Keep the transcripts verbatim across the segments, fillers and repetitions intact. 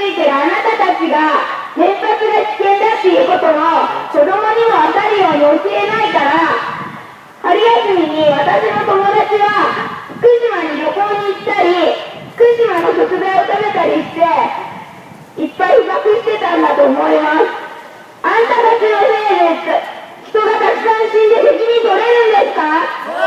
いてるあなたたちが原発が危険だっていうことを子供にも分かるように教えないから、春休みに私の友達は福島に旅行に行ったり、福島の食材を食べたりしていっぱい被爆してたんだと思います。あんたたちのせいで人がたくさん死んで責任取れるんですか？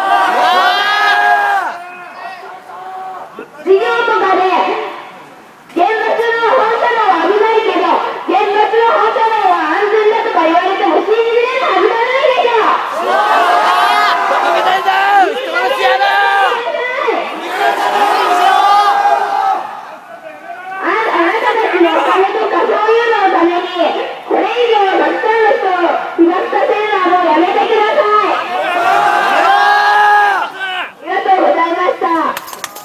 授業とかで原発の放射能は危ないけど原発の放射能は安全だとか言われても信じれるはずがないでしょ。 バカみたいだ、人殺し屋だ。 あなたたちのお金とかそういうののためにこれ以上たくさんの人を被爆させるのはもうやめてください。ありがとうございました。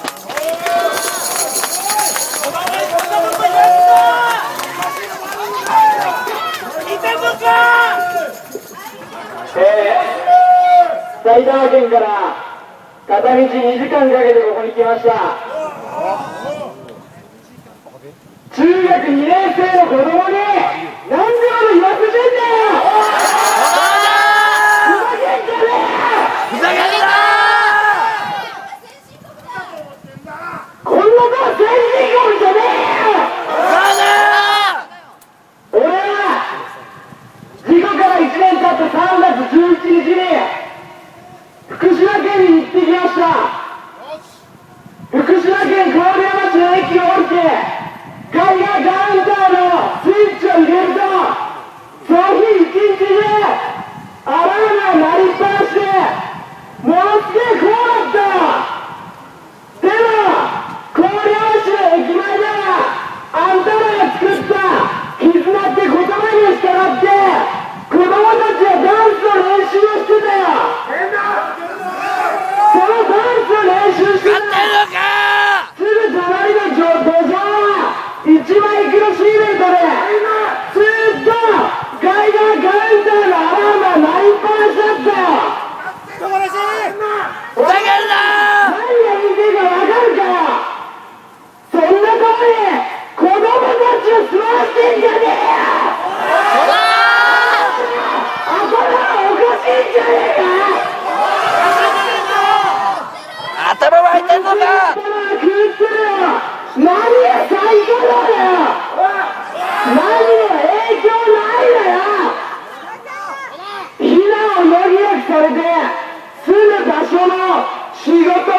えー、埼玉県から片道にじかんかけてここに来ました。中学にねん生の子供に何でまで言わせてんだよ。ふざけんじゃねえよ。 ふざけんな。 こんなのは政治人口じゃねえよ。俺は事故からいちねん経ってさんがつじゅういちにちに福島県に行ってきました。福島県郡山市の駅を降りてガイガーカウンターのスイッチを入れるとその日一日でアラームが鳴りっぱなしでものすげえ怖かった。でも郡山市の駅前ではあんたらが作った絆って言葉に従って子供たちはダンスの練習をしてたよ。そのダンスを練習してたすぐ隣の土壌はいちまいクロシーベルトでずーっとガイガーカウンターのアラームが鳴りっぱなしだったよ。 ふざけんな。 何が言いてえか分かるかよ。そんなとこに子供たちを座らせてんじゃねえよ。頭おかしいんじゃねえか。 頭湧いてんのか。 何が最高だよ。何も影響ないだよ。避難を余儀なくされて住む場所の仕事